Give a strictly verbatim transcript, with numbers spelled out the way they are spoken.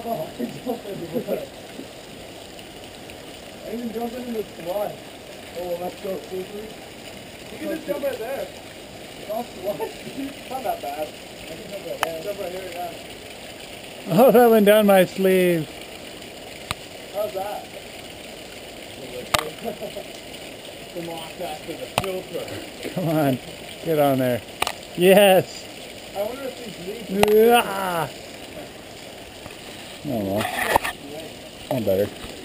Oh, I jumped in the water. I even jumped into the slide. Oh, well, that's so slippery. You can just jump right there. Not slide. It's not that bad. I can jump right there. Jump right here, yeah. Oh, that went down my sleeve. How's that? The moss after the filter. Come on, get on there. Yes. I wonder if these leaves. Ah. Oh well, I'm better.